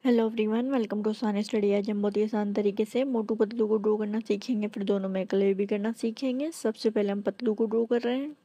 Hello everyone, welcome to Aasan study. आज हम बहुत ही आसान तरीके से मोटू पतलू को ड्रॉ करना सीखेंगे, फिर दोनों में कलर भी करना सीखेंगे। सबसे पहले हम पतलू को ड्रॉ कर रहे हैं।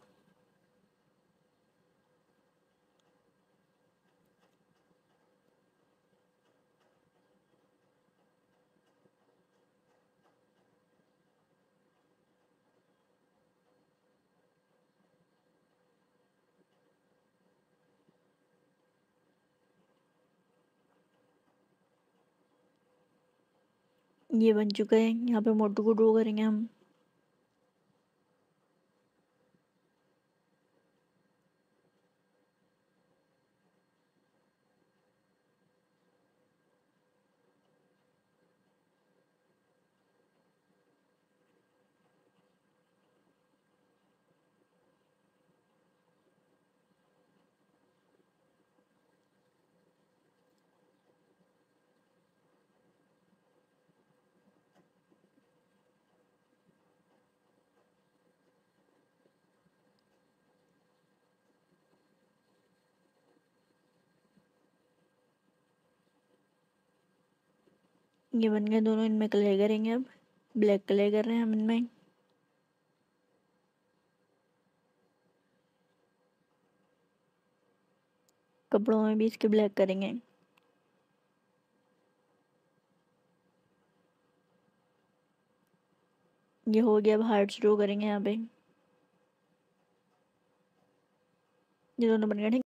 ये बन चुका है। यहाँ पे मोटू को ड्रॉ करेंगे हम। ये बन गए दोनों। इनमें कलर करेंगे अब। ब्लैक कलर कर रहे हैं हम इनमें। कपड़ों में भी इसके ब्लैक करेंगे। ये हो गया। अब हार्ट्स ड्रॉ करेंगे यहाँ पे। ये दोनों बन गए।